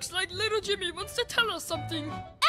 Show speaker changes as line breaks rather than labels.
Looks like little Jimmy wants to tell us something.